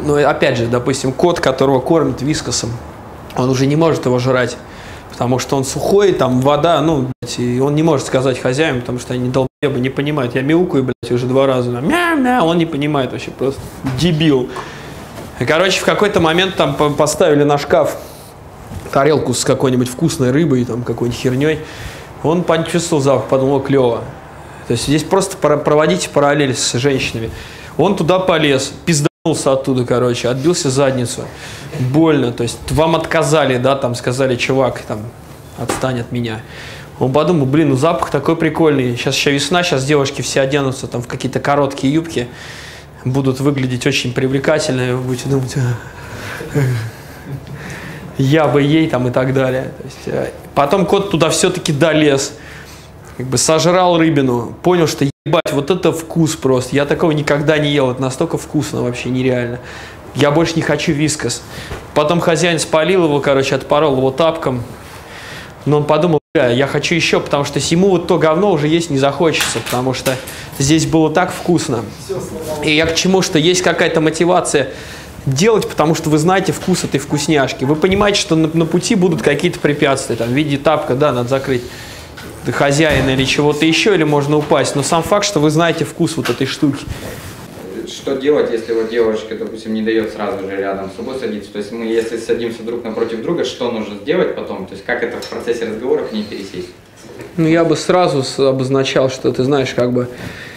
Но опять же, допустим, кот, которого кормят вискасом, он уже не может его жрать, потому что он сухой, там вода, ну, блядь, и он не может сказать хозяину, потому что они долбоебы не понимают. Я мяукаю, блядь, уже 2 раза, мяу-мяу, он не понимает вообще, просто дебил. И, короче, в какой-то момент там поставили на шкаф тарелку с какой-нибудь вкусной рыбой, там, какой-нибудь херней. Он почувствовал запах, подумал, клево. То есть здесь просто проводите параллель с женщинами. Он туда полез, пизданулся оттуда, короче, отбился задницу. Больно, то есть вам отказали, да, там сказали, чувак, там, отстань от меня. Он подумал, блин, ну запах такой прикольный. Сейчас еще весна, сейчас девушки все оденутся там в какие-то короткие юбки, будут выглядеть очень привлекательно, и вы будете думать, я бы ей там и так далее. То есть, потом кот туда все-таки долез, как бы сожрал рыбину, понял, что ебать, вот это вкус просто. Я такого никогда не ел, это настолько вкусно вообще нереально. Я больше не хочу вискас. Потом хозяин спалил его, короче, отпорол его тапком. Но он подумал, бля, я хочу еще, потому что ему вот то говно уже есть не захочется, потому что здесь было так вкусно. И я к чему, что есть какая-то мотивация делать, потому что вы знаете вкус этой вкусняшки. Вы понимаете, что на пути будут какие-то препятствия, там, в виде тапка, да, надо закрыть хозяина или чего-то еще, или можно упасть. Но сам факт, что вы знаете вкус вот этой штуки. Что делать, если вот девушка, допустим, не дает сразу же рядом с собой садиться? То есть мы, если садимся друг напротив друга, что нужно сделать потом? То есть как это в процессе разговора к ней пересесть? Ну, я бы сразу обозначал, что ты знаешь, как бы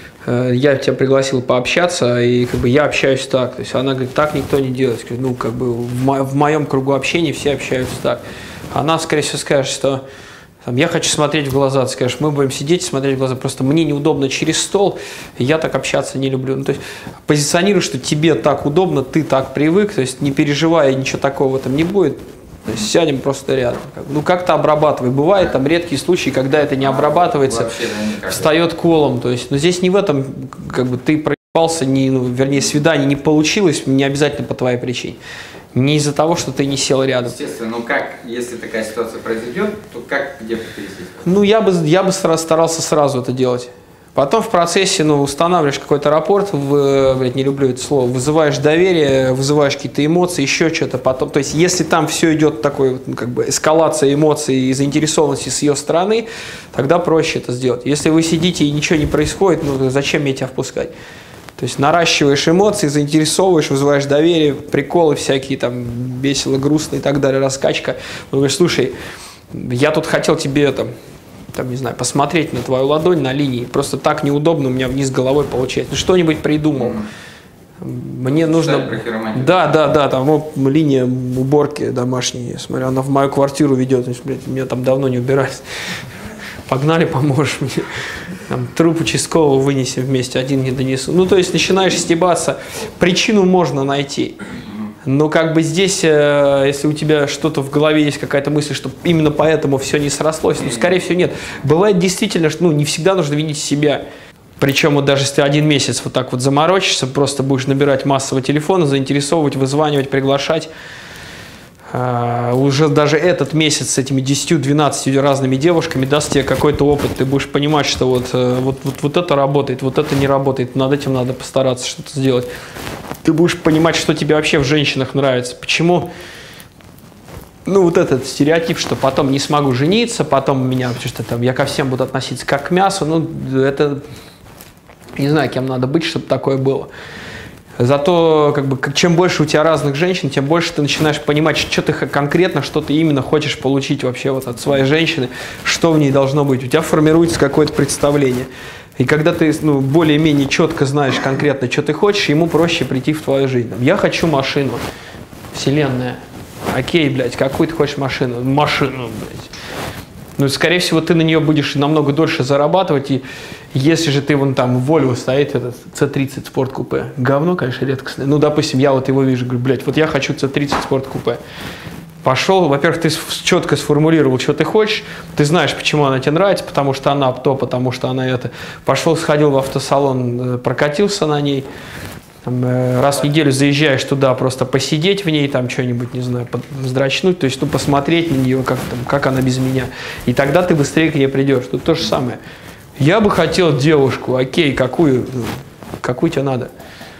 я тебя пригласил пообщаться, и как бы я общаюсь так. То есть она говорит, так никто не делает. Ну, как бы в моем кругу общения все общаются так. Она, скорее всего, скажет, что там, я хочу смотреть в глаза. Ты скажешь, мы будем сидеть и смотреть в глаза. Просто мне неудобно через стол, и я так общаться не люблю. Ну, то есть позиционируй, что тебе так удобно, ты так привык, то есть не переживай, ничего такого там не будет. То есть сядем просто рядом. Ну, как-то обрабатывай. Бывают там редкие случаи, когда это не обрабатывается, вообще, да, встает колом. То есть, но здесь не в этом, как бы ты проебался, вернее, свидание не получилось, не обязательно по твоей причине. Не из-за того, что ты не сел рядом. Естественно, но как, если такая ситуация произойдет, то как, где пересесть? Ну, я бы старался сразу это делать. Потом в процессе, устанавливаешь какой-то рапорт, не люблю это слово, вызываешь доверие, вызываешь какие-то эмоции, еще что-то потом. То есть, если там все идет такой, как бы, эскалация эмоций и заинтересованности с ее стороны, тогда проще это сделать. Если вы сидите и ничего не происходит, зачем мне тебя впускать? То есть, наращиваешь эмоции, заинтересовываешь, вызываешь доверие, приколы всякие, там, весело, грустно и так далее, раскачка. Он говорит, слушай, я тут хотел тебе, там, не знаю, посмотреть на твою ладонь на линии, просто так неудобно у меня вниз головой получается. Что-нибудь придумал. Мне нужно... Да, там линия уборки домашней, я смотрю, она в мою квартиру ведет, меня там давно не убирать. Погнали, поможешь мне. Там, труп участкового вынесем вместе, один не донесу. Ну, то есть начинаешь стебаться. Причину можно найти. Но как бы здесь, если у тебя что-то в голове есть, какая-то мысль, что именно поэтому все не срослось, скорее всего, нет. Бывает действительно, что не всегда нужно винить себя. Причем вот даже если ты 1 месяц вот так вот заморочишься, просто будешь набирать массово телефоны, заинтересовывать, вызванивать, приглашать. Уже даже этот месяц с этими 10-12 разными девушками даст тебе какой-то опыт. Ты будешь понимать, что вот это работает, вот это не работает. Над этим надо постараться что-то сделать. Ты будешь понимать, что тебе вообще в женщинах нравится. Почему? Вот этот стереотип, что потом не смогу жениться, потом я ко всем буду относиться как к мясу. Это не знаю, кем надо быть, чтобы такое было. Зато, как бы, чем больше у тебя разных женщин, тем больше ты начинаешь понимать, что ты конкретно, что ты именно хочешь получить вообще вот от своей женщины, что в ней должно быть. У тебя формируется какое-то представление. И когда ты более-менее четко знаешь конкретно, что ты хочешь, ему проще прийти в твою жизнь. Я хочу машину. Вселенная. Окей, блядь, какую ты хочешь машину? Машину, блядь. Скорее всего, ты на нее будешь намного дольше зарабатывать, и если же ты в Volvo стоит, этот C30 спорт-купе, говно, конечно, редкостное. Допустим, я его вижу, говорю, блядь, я хочу C30 спорт-купе. Пошел, во-первых, ты четко сформулировал, что ты хочешь, ты знаешь, почему она тебе нравится, потому что она то, потому что она это. Пошел, сходил в автосалон, прокатился на ней, раз в неделю заезжаешь туда, просто посидеть в ней, там что-нибудь, не знаю, вздрачнуть, то есть посмотреть на нее, как она без меня. И тогда ты быстрее к ней придешь. Тут то же самое. Я бы хотел девушку, окей, какую тебе надо?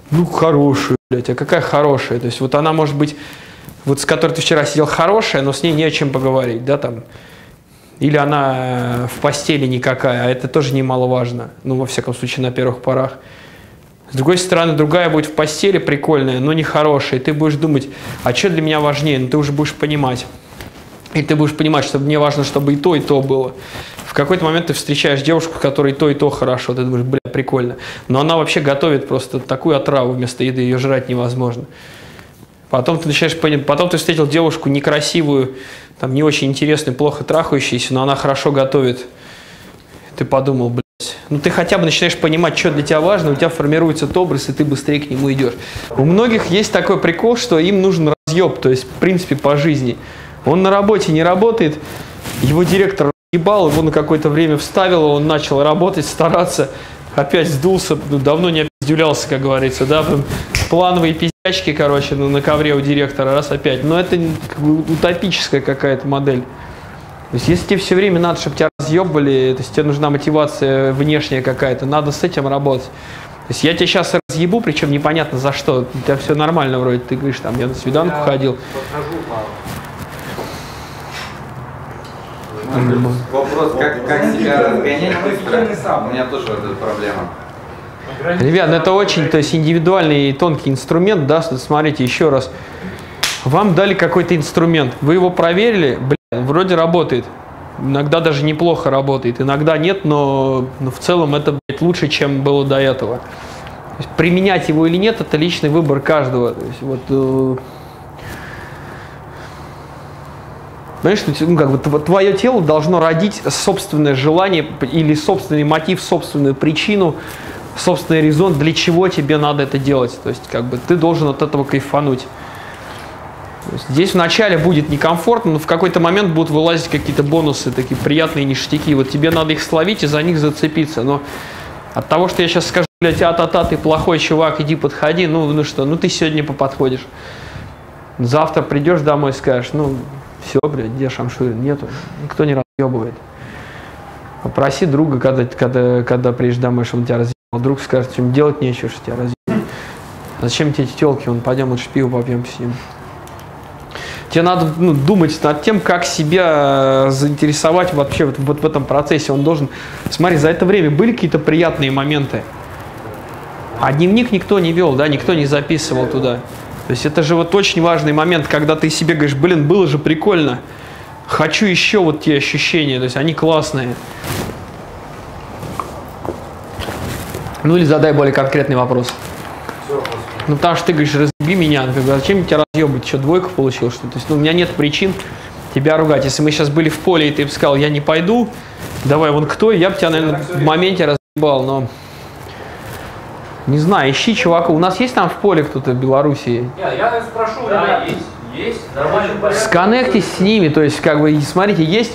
Ну, хорошая, блядь, а какая хорошая? То есть вот она может быть, вот с которой ты вчера сидел, хорошая, но с ней не о чем поговорить, да, там. Или она в постели никакая, а это тоже немаловажно, ну, во всяком случае, на первых порах. С другой стороны, другая будет в постели прикольная, но не хорошая, и ты будешь думать, а что для меня важнее? Ну, ты уже будешь понимать. И ты будешь понимать, что мне важно, чтобы и то было. В какой-то момент ты встречаешь девушку, которой и то хорошо, ты думаешь, бля, прикольно. Но она вообще готовит просто такую отраву вместо еды, ее жрать невозможно. Потом ты начинаешь понимать, потом ты встретил девушку некрасивую, там, не очень интересную, плохо трахающуюся, но она хорошо готовит. Ты подумал, блядь, ну ты хотя бы начинаешь понимать, что для тебя важно, у тебя формируется этот образ, и ты быстрее к нему идешь. У многих есть такой прикол, что им нужен разъеб, то есть, в принципе, по жизни. Он на работе не работает, его директор ебал, его на какое-то время вставило, он начал работать, стараться, опять сдулся, давно не опиздюлялся, как говорится, да, плановые пиздячки, короче, на ковре у директора, раз опять. Но это как бы утопическая какая-то модель. То есть если тебе все время надо, чтобы тебя разъебали, то есть тебе нужна мотивация внешняя какая-то, надо с этим работать. То есть я тебя сейчас разъебу, причем непонятно за что, у тебя все нормально вроде, ты говоришь, там, я на свиданку ходил. Вопрос, как себя разгонять быстро, у меня тоже вот эта проблема. Ребят, это очень, то есть, индивидуальный и тонкий инструмент, да, смотрите, еще раз. Вам дали какой-то инструмент, вы его проверили, блин, вроде работает. Иногда даже неплохо работает, иногда нет, но в целом это, блядь, лучше, чем было до этого. То есть, применять его или нет, это личный выбор каждого. То есть, вот, знаешь, ну, как бы, твое тело должно родить собственное желание или собственный мотив, собственную причину, собственный резон, для чего тебе надо это делать. То есть, как бы, ты должен от этого кайфануть. Здесь вначале будет некомфортно, но в какой-то момент будут вылазить какие-то бонусы, такие приятные ништяки. Вот тебе надо их словить и за них зацепиться. Но от того, что я сейчас скажу, блядь, а-та-та, ты плохой чувак, иди подходи, ну что, ну ты сегодня поподходишь. Завтра придешь домой и скажешь, ну все, блядь, где Шамшурин? Нету, никто не разъебывает. Попроси друга, когда приедешь домой, чтобы он тебя разъебал. Друг скажет, что делать нечего, что тебя разъебал. Зачем тебе эти телки? Вон, пойдем лучше пиво попьем, посидим. Тебе надо думать над тем, как себя заинтересовать вообще вот в этом процессе. Он должен... Смотри, за это время были какие-то приятные моменты. А дневник никто не вел, да, никто не записывал туда. То есть это же вот очень важный момент, когда ты себе говоришь, блин, было же прикольно. Хочу еще вот те ощущения, то есть они классные. Ну или задай более конкретный вопрос. Ну, потому что ты говоришь, разъеби меня. Зачем тебя разъебать? Что, двойку получил, что ли? То есть, ну, у меня нет причин тебя ругать. Если мы сейчас были в поле, и ты бы сказал, я не пойду, давай, вон кто, я бы тебя, наверное, в моменте разъебал, но... Не знаю, ищи чувака. У нас есть там в поле кто-то в Белоруссии? Я спрошу, да, есть. Нормально. Сконнектись с ними, то есть, как бы, смотрите, есть...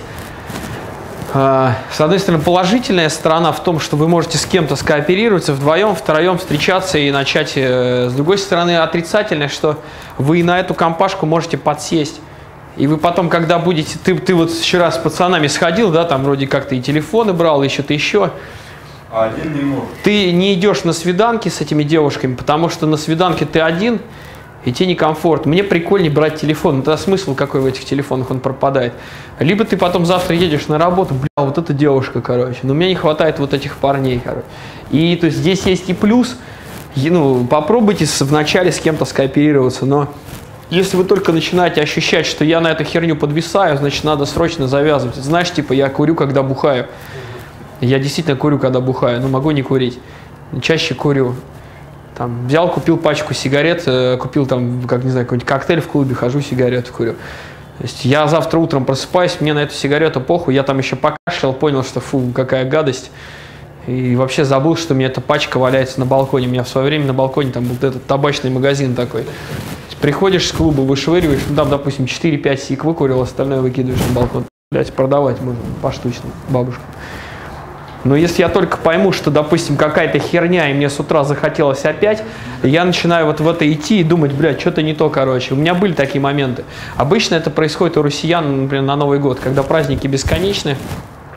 С одной стороны, положительная сторона в том, что вы можете с кем-то скооперироваться, вдвоем, втроем встречаться и начать. С другой стороны, отрицательная, что вы на эту компашку можете подсесть. И вы потом, когда будете... Ты вот вчера с пацанами сходил, да, там вроде как ты и телефоны брал, и что-то еще. А один не может. Ты не идешь на свиданки с этими девушками, потому что на свиданке ты один, и тебе некомфортно. Мне прикольнее брать телефон. Ну, тогда смысл какой в этих телефонах, он пропадает. Либо ты потом завтра едешь на работу, бля, вот эта девушка, короче. Но мне не хватает вот этих парней, короче. И то есть здесь есть и плюс. Ну, попробуйте вначале с кем-то скооперироваться, но если вы только начинаете ощущать, что я на эту херню подвисаю, значит, надо срочно завязывать. Знаешь, типа, я курю, когда бухаю. Я действительно курю, когда бухаю, но могу не курить. Чаще курю. Там, взял, купил пачку сигарет, купил там, как не знаю, какой-нибудь коктейль в клубе, хожу, сигарету курю. То есть я завтра утром просыпаюсь, мне на эту сигарету похуй, я там еще покашлял, понял, что фу, какая гадость. И вообще забыл, что у меня эта пачка валяется на балконе. У меня в свое время на балконе там был этот табачный магазин такой. Приходишь с клуба, вышвыриваешь, ну там, допустим, 4-5 сик выкурил, остальное выкидываешь на балкон. Блять, продавать можно поштучно бабушкам. Но если я только пойму, что, допустим, какая-то херня, и мне с утра захотелось опять, я начинаю вот в это идти и думать, блядь, что-то не то, короче. У меня были такие моменты. Обычно это происходит у россиян, например, на Новый год, когда праздники бесконечны.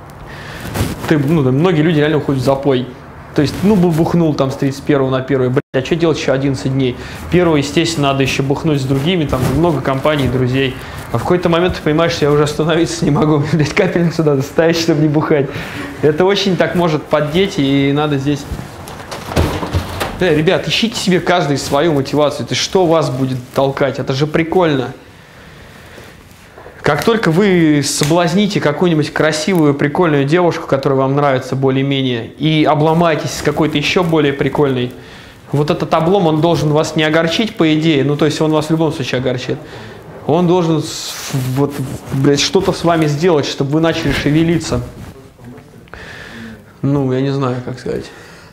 Многие люди реально уходят в запой. То есть, бухнул там с 31 на 1, блядь, А что делать еще 11 дней? Первое, естественно, надо еще бухнуть с другими, там много компаний, друзей. А в какой-то момент ты понимаешь, что я уже остановиться не могу. Блядь, капельницу надо ставить, чтобы не бухать. Это очень так может поддеть, и надо здесь... Ребят, ищите себе каждый свою мотивацию. Это что вас будет толкать? Это же прикольно. Как только вы соблазните какую-нибудь красивую, прикольную девушку, которая вам нравится более-менее, и обломаетесь с какой-то еще более прикольной, вот этот облом, он должен вас не огорчить, по идее, ну, то есть он вас в любом случае огорчит. Он должен вот, блядь, что-то с вами сделать, чтобы вы начали шевелиться. Ну, я не знаю, как сказать.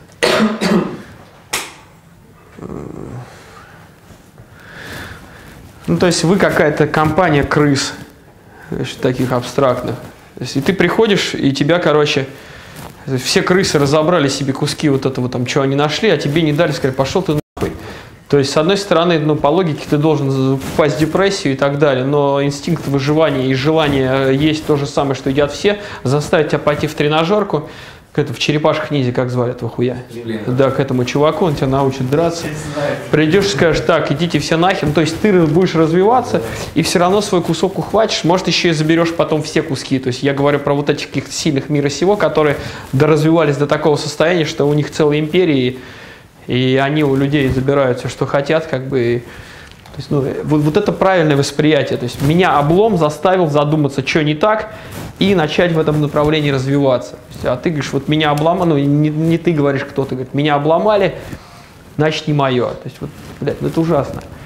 Ну, то есть вы какая-то компания крыс, таких абстрактных. То есть, и ты приходишь, и тебя, короче, все крысы разобрали себе куски вот этого там, что они нашли, а тебе не дали, сказали, пошел ты нахуй. То есть, с одной стороны, ну, по логике ты должен впасть в депрессию и так далее, но инстинкт выживания и желание есть то же самое, что едят все, заставить тебя пойти в тренажерку, в черепашках ниндзя, как звали этого хуя? Да, к этому чуваку, он тебя научит драться. Придешь и скажешь, так, идите все нахер. То есть ты будешь развиваться, и все равно свой кусок ухватишь, может, еще и заберешь потом все куски. То есть я говорю про вот этих каких-то сильных мира сего, которые доразвивались до такого состояния, что у них целые империи, и они у людей забирают все, что хотят, как бы. То есть, ну, вот это правильное восприятие. То есть меня облом заставил задуматься, что не так, и начать в этом направлении развиваться. Есть, а ты говоришь, вот меня обломали, ну не ты говоришь, кто-то говорит, меня обломали, значит не мое. То есть, вот, блядь, ну это ужасно.